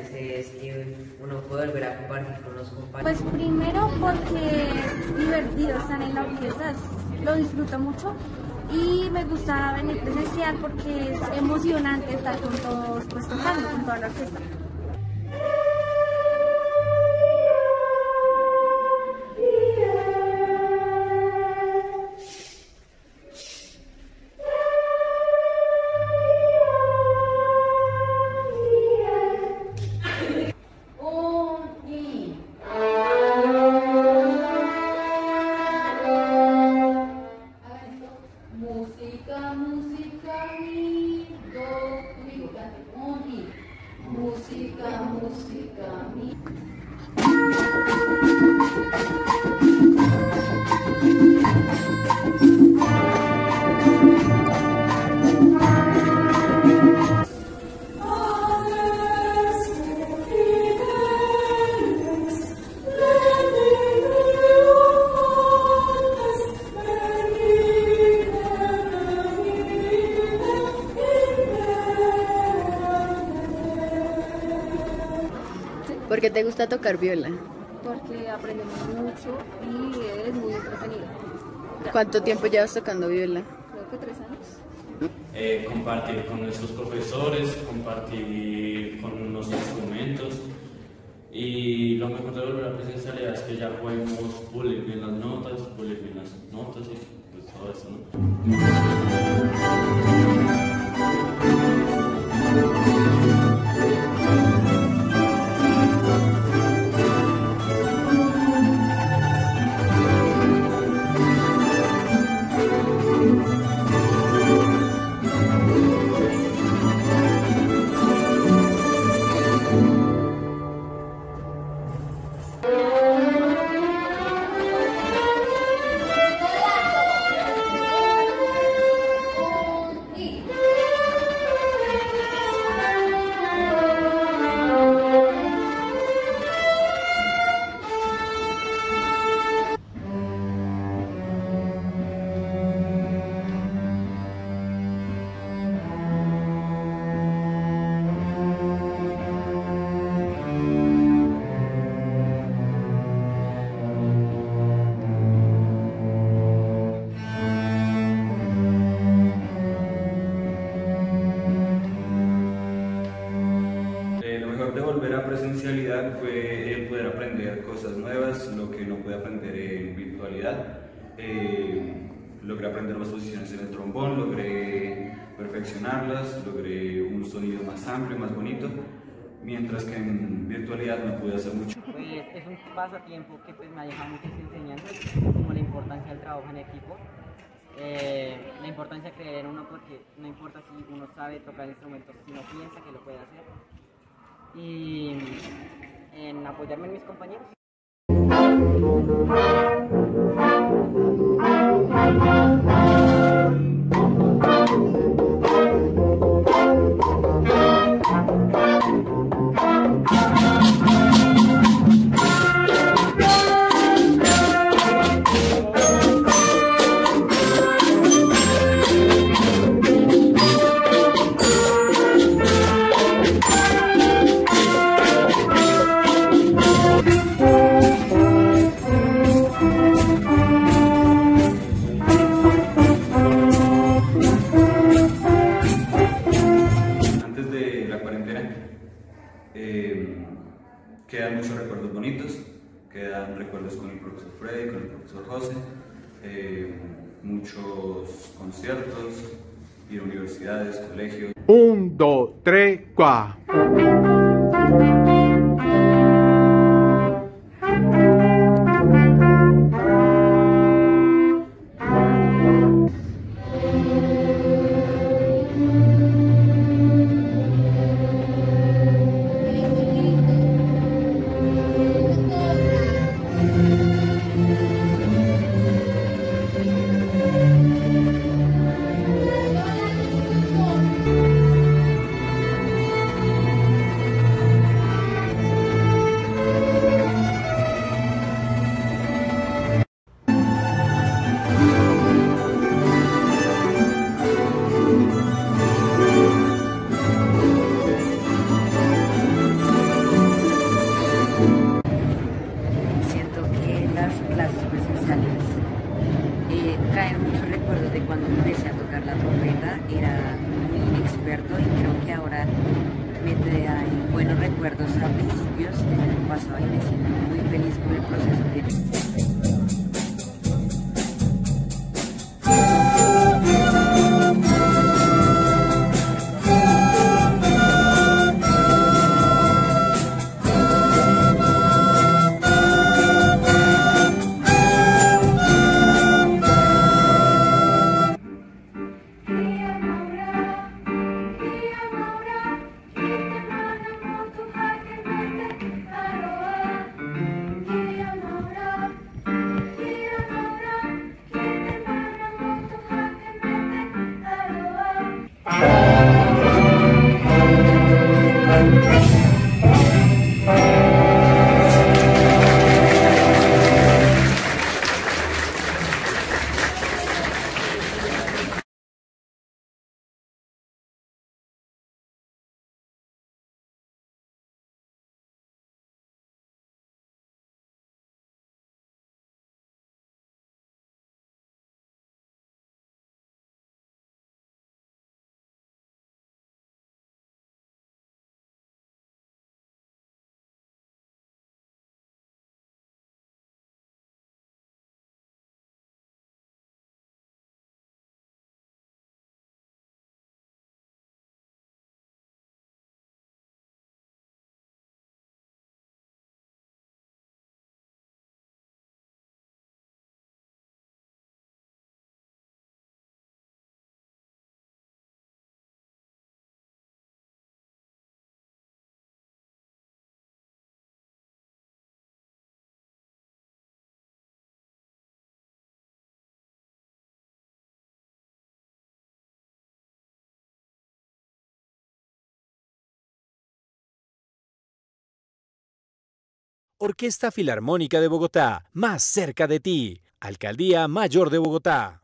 veces que uno puede volver a compartir con los compañeros? Pues primero porque es divertido estar en la orquesta, lo disfruto mucho y me gusta venir presencial porque es emocionante estar con todos, pues tocando con toda la orquesta. Música, música, mi, do, mi, un, mi. Música, música, mi. ¿Por qué te gusta tocar viola? Porque aprendemos mucho y es muy entretenido. ¿Cuánto tiempo llevas tocando viola? Creo que 3 años. Compartir con nuestros profesores, compartir con los instrumentos y lo mejor de volver a presencialidad es que ya podemos pulir bien las notas y pues todo eso, ¿no? Volver a presencialidad fue poder aprender cosas nuevas, lo que no pude aprender en virtualidad. Logré aprender las posiciones en el trombón, logré perfeccionarlas, logré un sonido más amplio, más bonito, mientras que en virtualidad no pude hacer mucho. Pues es un pasatiempo que pues, me ha dejado muchas enseñanzas, como la importancia del trabajo en equipo, la importancia de creer en uno, porque no importa si uno sabe tocar instrumentos, si no piensa que lo puede hacer, y en apoyarme en mis compañeros. Quedan muchos recuerdos bonitos, quedan recuerdos con el profesor Freddy, con el profesor José, muchos conciertos, ir a universidades, colegios. 1, 2, 3, 4. recuerdos a principios del año pasado y me siento muy feliz por el proceso que Orquesta Filarmónica de Bogotá, más cerca de ti. Alcaldía Mayor de Bogotá.